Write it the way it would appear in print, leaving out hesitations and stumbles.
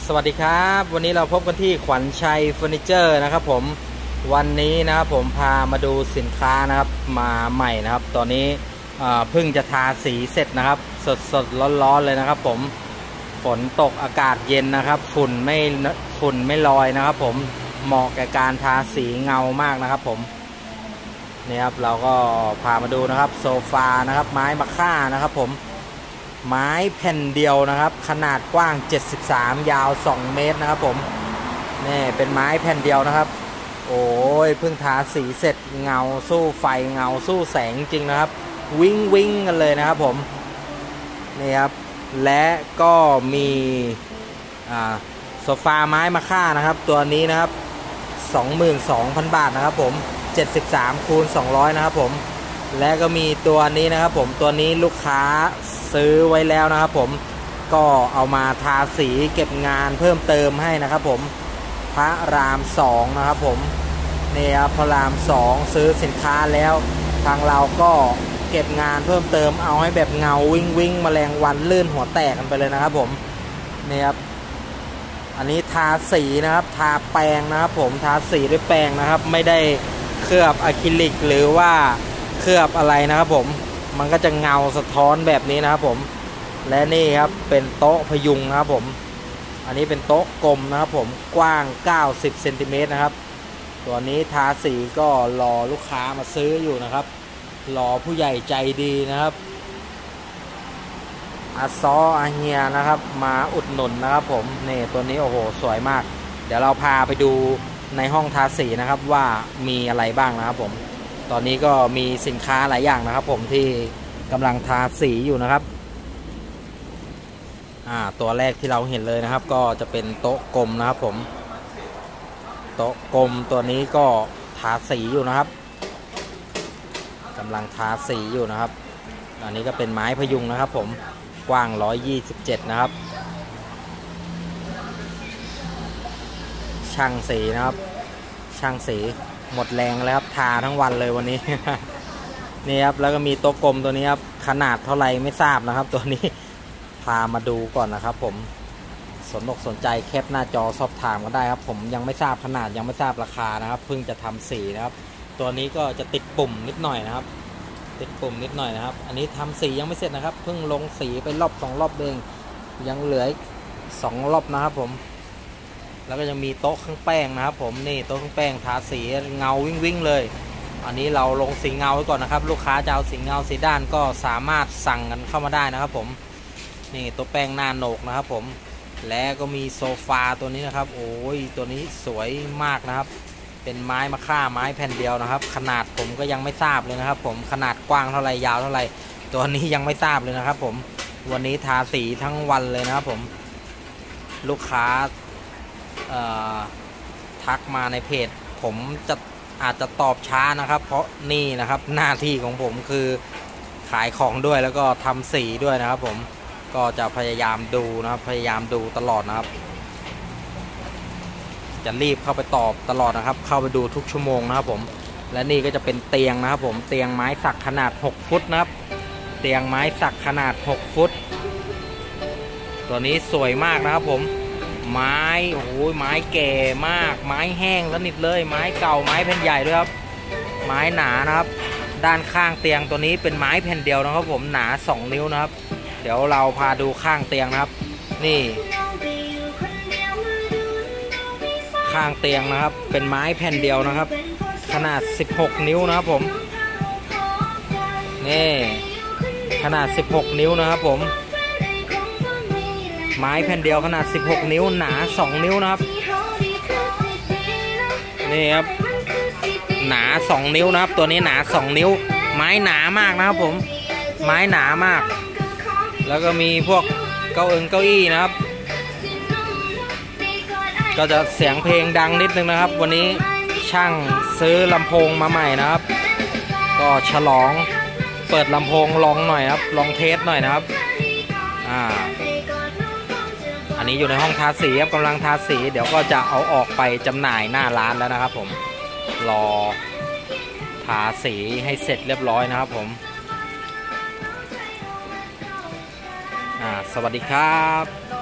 วัสดีครับวันนี้เราพบกันที่ขวัญชัยเฟอร์นิเจอร์นะครับผมวันนี้นะครับผมพามาดูสินค้านะครับมาใหม่นะครับตอนนี้เพิ่งจะทาสีเสร็จนะครับสดร้อนๆเลยนะครับผมฝนตกอากาศเย็นนะครับฝุ่นไม่ลอยนะครับผมเหมาะแก่การทาสีเงามากนะครับผมนี่ครับเราก็พามาดูนะครับโซฟานะครับไม้มะค่านะครับผมไม้แผ่นเดียวนะครับขนาดกว้าง73ยาว2เมตรนะครับผมนี่เป็นไม้แผ่นเดียวนะครับโอ้ยเพิ่งทาสีเสร็จเงาสู้ไฟเงาสู้แสงจริงนะครับวิ้งกันเลยนะครับผมนี่ครับและก็มีโซฟาไม้มะค่านะครับตัวนี้นะครับ 22,000 บาทนะครับผม73คูณ200นะครับผมและก็มีตัวนี้นะครับผมตัวนี้ลูกค้าซื้อไว้แล้วนะครับผมก็เอามาทาสีเก็บงานเพิ่มเติมให้นะครับผมพระราม2นะครับผมนี่ครับพระราม2ซื้อสินค้าแล้วทางเราก็เก็บงานเพิ่มเติมเอาให้แบบเงาวิ่งแมลงวันลื่นหัวแตกกันไปเลยนะครับผมนี่ครับอันนี้ทาสีนะครับทาแปรงนะครับผมทาสีด้วยแปรงนะครับไม่ได้เคลือบอะคริลิกหรือว่าเคลือบอะไรนะครับผมมันก็จะเงาสะท้อนแบบนี้นะครับผมและนี่ครับเป็นโต๊ะพยุงนะครับผมอันนี้เป็นโต๊ะกลมนะครับผมกว้าง90 เซนติเมตรนะครับตัวนี้ทาสีก็รอลูกค้ามาซื้ออยู่นะครับรอผู้ใหญ่ใจดีนะครับอาซออาเฮียนะครับมาอุดหนุนนะครับผมนี่ตัวนี้โอ้โหสวยมากเดี๋ยวเราพาไปดูในห้องทาสีนะครับว่ามีอะไรบ้างนะครับผมตอนนี้ก็มีสินค้าหลายอย่างนะครับผมที่กำลังทาสีอยู่นะครับตัวแรกที่เราเห็นเลยนะครับก็จะเป็นโต๊ะกลมนะครับผมโต๊ะกลมตัวนี้ก็ทาสีอยู่นะครับกำลังทาสีอยู่นะครับอันนี้ก็เป็นไม้พยุงนะครับผมกว้าง127นะครับช่างสีนะครับช่างสีหมดแรงแล้วครับทาทั้งวันเลยวันนี้ นี่ครับแล้วก็มีโต๊ะกลมตัวนี้ครับขนาดเท่าไรไม่ทราบนะครับตัวนี้พามาดูก่อนนะครับผมสนใจแคปหน้าจอสอบถามก็ได้ครับผมยังไม่ทราบขนาดยังไม่ทราบราคานะครับเพิ่งจะทำสีนะครับตัวนี้ก็จะติดปุ่มนิดหน่อยนะครับติดปุ่มนิดหน่อยนะครับอันนี้ทำสียังไม่เสร็จนะครับเพิ่งลงสีไปรอบ2รอบเองยังเหลือ2รอบนะครับผมแล้วก็จะมีโต๊ะเครื่องแป้งนะครับผมนี่โต๊ะเครื่องแป้งทาสีเงาวิ่งเลยอันนี้เราลงสีเงาไว้ก่อนนะครับลูกค้าจะเอาสีเงาสีด้านก็สามารถสั่งกันเข้ามาได้นะครับผมนี่โต๊ะแป้งหน้าโหนกนะครับผมและก็มีโซฟาตัวนี้นะครับโอ้ยตัวนี้สวยมากนะครับเป็นไม้มะค่าไม้แผ่นเดียวนะครับขนาดผมก็ยังไม่ทราบเลยนะครับผมขนาดกว้างเท่าไรยาวเท่าไรตัวนี้ยังไม่ทราบเลยนะครับผมวันนี้ทาสีทั้งวันเลยนะครับผมลูกค้าทักมาในเพจผมอาจจะตอบช้านะครับเพราะนี่นะครับหน้าที่ของผมคือขายของด้วยแล้วก็ทำสีด้วยนะครับผมก็จะพยายามดูนะครับพยายามดูตลอดนะครับจะรีบเข้าไปตอบตลอดนะครับเข้าไปดูทุกชั่วโมงนะครับผมและนี่ก็จะเป็นเตียงนะครับผมเตียงไม้สักขนาด6ฟุตนะครับเตียงไม้สักขนาด6ฟุตตัวนี้สวยมากนะครับผมไม้โอ้โหไม้แก่มากไม้แห้งสนิทเลยไม้เก่าไม้แผ่นใหญ่ด้วยครับไม้หนานะครับด้านข้างเตียงตัวนี้เป็นไม้แผ่นเดียวนะครับผมหนา2นิ้วนะครับเดี๋ยวเราพาดูข้างเตียงนะครับนี่ข้างเตียงนะครับเป็นไม้แผ่นเดียวนะครับขนาด16นิ้วนะครับผมนี่ขนาด16นิ้วนะครับผมไม้แผ่นเดียวขนาด16นิ้วหนา2นิ้วนะครับนี่ครับหนา2นิ้วนะครับตัวนี้หนา2นิ้วไม้หนามากนะครับผมไม้หนามากแล้วก็มีพวกเก้าอี้นะครับก็จะเสียงเพลงดังนิดนึงนะครับวันนี้ช่างซื้อลำโพงมาใหม่นะครับก็ฉลองเปิดลำโพงลองหน่อยครับลองเทสหน่อยนะครับอันนี้อยู่ในห้องทาสีครับกำลังทาสีเดี๋ยวก็จะเอาออกไปจำหน่ายหน้าร้านแล้วนะครับผมรอทาสีให้เสร็จเรียบร้อยนะครับผมสวัสดีครับ